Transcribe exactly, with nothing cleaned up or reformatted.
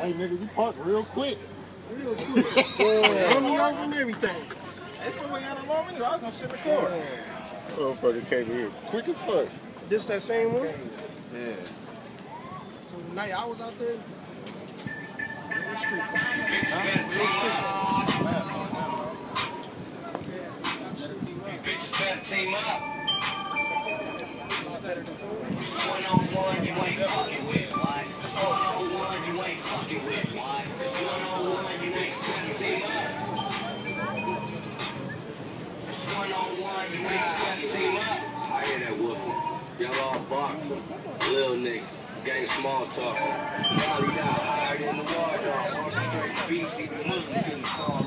Hey, nigga, you parked real quick. Real quick. Yeah. Run me over and everything. That's when we got a long minute. I was gonna sit in the car. Motherfucker came in quick as fuck. This that same one? Yeah. So the night I was out there, real street. Huh? Real street. Team up. Better than two. One on one, you ain't fucking with. Why? One on one, you ain't fucking with. Why? One on one, you ain't fucking team up. One on one, you ain't fucking team up. I hear that woofing. Y'all all bark. Lil nigga. Gang small talk. Molly down, hard in the water. Orchestrate beats, even Muslim getting called.